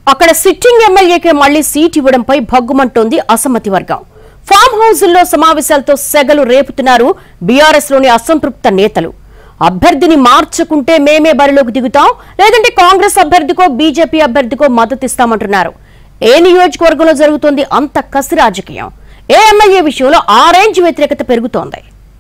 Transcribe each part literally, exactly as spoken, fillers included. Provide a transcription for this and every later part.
అక్కడ సిట్టింగ్ ఎమ్మెల్యేకి మళ్లీ సీట్ ఇవ్వడంపై భగ్గుమంటోంది అసమ్మతి వర్గం. ఫామ్ హౌజుల్లో సమావేశాలతో సెగలు రేపుతున్నారు బీఆర్ఎస్ లోని అసంతృప్త నేతలు. అభ్యర్థిని మార్చుకుంటే మేమే బరిలోకి దిగుతాం, లేదంటే కాంగ్రెస్ అభ్యర్థికో బీజేపీ అభ్యర్థికో మద్దతిస్తామంటున్నారు. ఏ నియోజకవర్గంలో జరుగుతోంది అంత కసి రాజకీయం? ఏ ఎమ్మెల్యే విషయంలో ఆ రేంజ్ వ్యతిరేకత పెరుగుతోంది?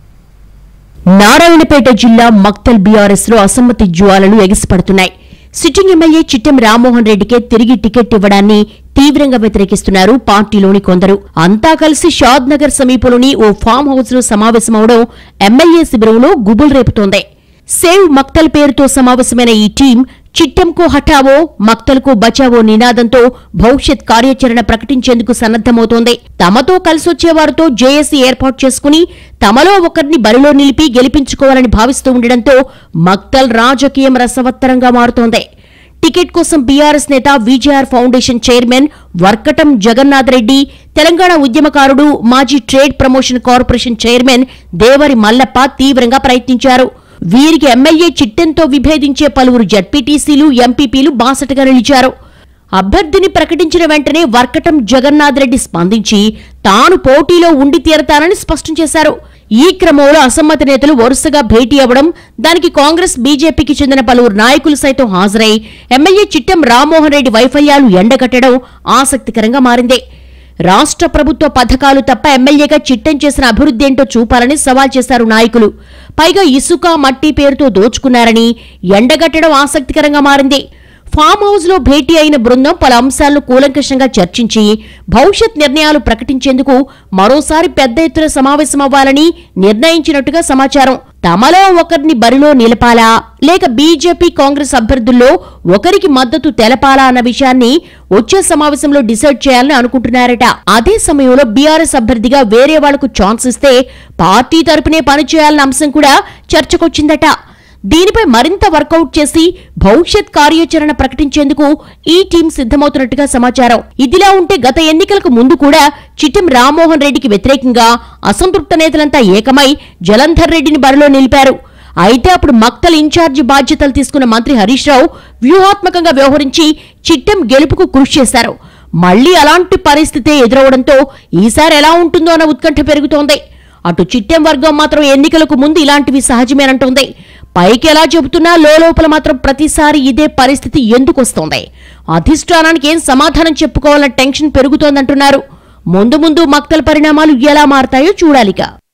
నారాయణపేట జిల్లా మక్తల్ బీఆర్ఎస్ లో అసమ్మతి జ్వాలలు ఎగిసిపడుతున్నాయి. సిట్టింగ్ ఎమ్మెల్యే చిట్టెం రామ్మోహన్ రెడ్డికే తిరిగి టికెట్ ఇవ్వడాన్ని తీవ్రంగా వ్యతిరేకిస్తున్నారు పార్టీలోని కొందరు. అంతా కలిసి షాద్ నగర్ సమీపంలోని ఓ ఫామ్ హౌస్ లో సమావేశమవడం ఎమ్మెల్యే శిబిరంలో గుబులు రేపుతోంది. సేవ్ మక్తల్ పేరుతో సమావేశమైన ఈ టీం చిట్టెంకో హఠావో మక్తల్కో బచావో నినాదంతో భవిష్యత్ కార్యాచరణ ప్రకటించేందుకు సన్నద్దమవుతోంది. తమతో కలిసొచ్చేవారితో జేఏసీ ఏర్పాటు చేసుకుని తమలో ఒకరిని బరిలో నిలిపి గెలిపించుకోవాలని భావిస్తూ ఉండడంతో మక్తల్ రాజకీయం రసవత్తరంగా మారుతోంది. టికెట్ కోసం బీఆర్ఎస్ నేత విజేఆర్ ఫౌండేషన్ చైర్మన్ వర్కటం జగన్నాథ్ రెడ్డి, తెలంగాణ ఉద్యమకారుడు మాజీ trade promotion corporation chairman Devari Mallappa తీవ్రంగా ప్రయత్నించారు. వీరికి ఎమ్మెల్యే చిట్టెంతో విభేదించే పలువురు జడ్పీటీసీలు, ఎంపీపీలు బాసటగా నిలిచారు. అభ్యర్థిని ప్రకటించిన వెంటనే వర్కటం జగన్నాథ్ రెడ్డి స్పందించి తాను పోటీలో ఉండి తీరతానని స్పష్టం చేశారు. ఈ క్రమంలో అసమ్మతి నేతలు వరుసగా భేటీ అవ్వడం, దానికి కాంగ్రెస్, బీజేపీకి చెందిన పలువురు నాయకులు సైతం హాజరై ఎమ్మెల్యే చిట్టెం రామ్మోహన్ రెడ్డి వైఫల్యాలు ఎండగట్టడం ఆసక్తికరంగా మారింది. రాష్ట్ర ప్రభుత్వ పథకాలు తప్ప ఎమ్మెల్యేగా చిట్టెం చేసిన అభివృద్ధి ఏంటో చూపాలని సవాల్ చేశారు నాయకులు. పైగా ఇసుక, మట్టి పేరుతో దోచుకున్నారని ఎండగట్టడం ఆసక్తికరంగా మారింది. ఫామ్ హౌస్ లో భేటీ అయిన బృందం పలు అంశాలను కూలంకషంగా చర్చించి భవిష్యత్ నిర్ణయాలు ప్రకటించేందుకు మరోసారి పెద్ద ఎత్తున సమావేశమవ్వాలని నిర్ణయించినట్టుగా సమాచారం. తమలో ఒకరిని బరిలో నిలపాలా, లేక బీజేపీ, కాంగ్రెస్ అభ్యర్థుల్లో ఒకరికి మద్దతు తెలపాలా అన్న విషయాన్ని వచ్చే సమావేశంలో డిసైడ్ చేయాలని అనుకుంటున్నారట. అదే సమయంలో బీఆర్ఎస్ అభ్యర్థిగా వేరే వాళ్లకు ఛాన్స్ ఇస్తే పార్టీ తరపునే పనిచేయాలన్న అంశం కూడా చర్చకొచ్చిందట. దీనిపై మరింత వర్కౌట్ చేసి భవిష్యత్ కార్యాచరణ ప్రకటించేందుకు ఈ టీం సిద్ధమవుతున్నట్టుగా సమాచారం. ఇదిలా ఉంటే గత ఎన్నికలకు ముందు కూడా చిట్టెం రామ్మోహన్ రెడ్డికి వ్యతిరేకంగా అసంతృప్త నేతలంతా ఏకమై జలంధర్ రెడ్డిని బరిలో నిలిపారు. అయితే అప్పుడు మక్తల్ ఇన్ఛార్జి బాధ్యతలు తీసుకున్న మంత్రి హరీష్ రావు వ్యూహాత్మకంగా వ్యవహరించి చిట్టెం గెలుపుకు కృషి చేశారు. మళ్లీ అలాంటి పరిస్థితే ఎదురవడంతో ఈసారి ఎలా ఉంటుందో అన్న ఉత్కంఠ పెరుగుతోంది. అటు చిట్టెం వర్గం మాత్రం ఎన్నికలకు ముందు ఇలాంటివి సహజమేనంటోంది. పైకి ఎలా చెబుతున్నా లోపల మాత్రం ప్రతిసారి ఇదే పరిస్థితి ఎందుకొస్తోంది? అధిష్టానానికి ఏం సమాధానం చెప్పుకోవాలన్న టెన్షన్ పెరుగుతోందంటున్నారు. ముందు ముందు మక్తల్ పరిణామాలు ఎలా మారతాయో చూడాలిగా.